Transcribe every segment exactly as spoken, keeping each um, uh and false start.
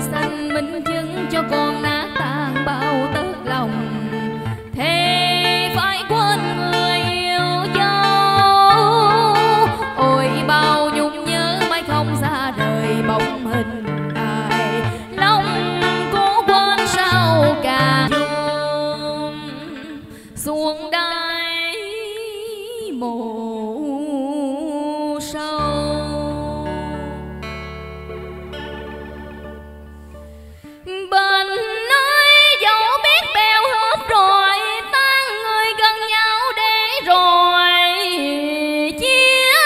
xanh minh chứng cho con nát tan bao tớt lòng. Thế phải quên người yêu dấu, ôi bao nhung nhớ mãi không xa rời bóng hình ai. Lòng cố quên sao càng chôn xuống đáy mồ sâu. Bên nơi dẫu biết bèo hết rồi, tan người gần nhau để rồi chia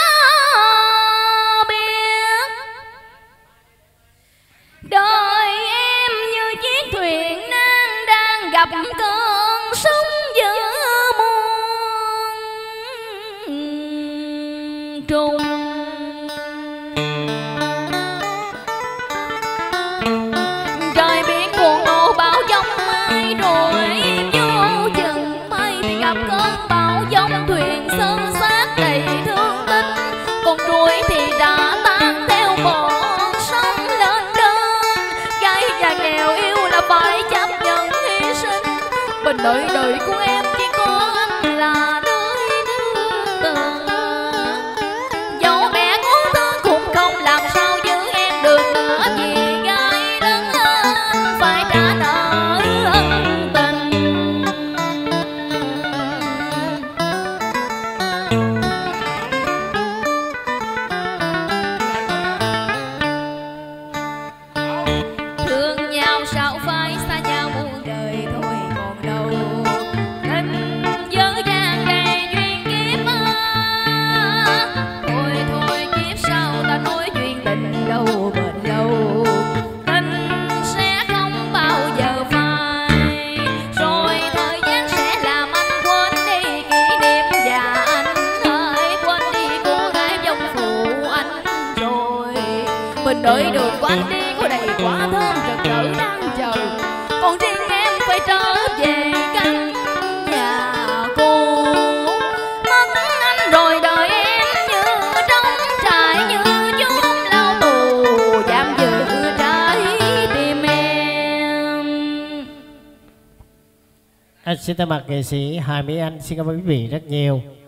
biệt. Đời em như chiếc thuyền nan đang gặp cơn sóng dữ muôn trùng. Trời biển cuồng nộ bão giông mai rồi vô chừng bay thì gặp cơn bão giông, thuyền sơn sát đầy thương tích, con đuôi thì đã tan theo bọn sóng lên đơn. Gái già nghèo yêu là phải chấp nhận hy sinh, bên đời đời của em chỉ có anh là nơi nương tựa. Dẫu mẹ có thương cũng không làm sao giữ em được nữa, vì gái lớn lên phải trả nợ ân tình. Thương nhau sao phải xa nhau muôn đời thôi còn đâu, tình dở dang đầy duyên kiếp á. Thôi thôi kiếp sau ta nói chuyện tình đâu bền lâu, tình sẽ không bao giờ phai. Rồi thời gian sẽ làm anh quên đi kỷ niệm, và anh hãy quên đi cô gái trong phụ anh rồi. Mình đợi đường của anh đi có đầy quả thơm rực rỡ đang chờ, còn riêng em phải trở về căn nhà cũ. Mất anh rồi đời em như trống trải, như chốn lao tù giam giữ trái tim em. Anh xin thay mặt nghệ sĩ Hà Mỹ Anh xin cảm ơn quý vị rất nhiều.